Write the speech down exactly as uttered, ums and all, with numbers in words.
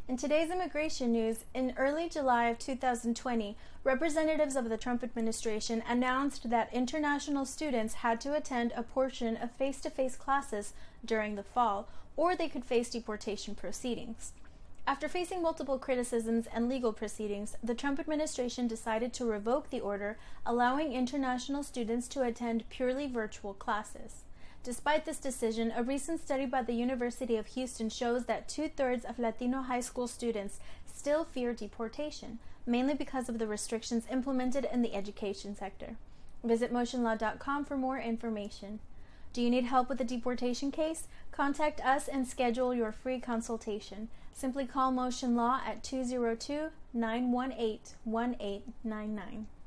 In today's immigration news, in early July of two thousand twenty, representatives of the Trump administration announced that international students had to attend a portion of face-to-face classes during the fall, or they could face deportation proceedings. After facing multiple criticisms and legal proceedings, the Trump administration decided to revoke the order, allowing international students to attend purely virtual classes. Despite this decision, a recent study by the University of Houston shows that two-thirds of Latino high school students still fear deportation, mainly because of the restrictions implemented in the education sector. Visit motion law dot com for more information. Do you need help with a deportation case? Contact us and schedule your free consultation. Simply call Motion Law at two zero two, nine one eight, one eight nine nine.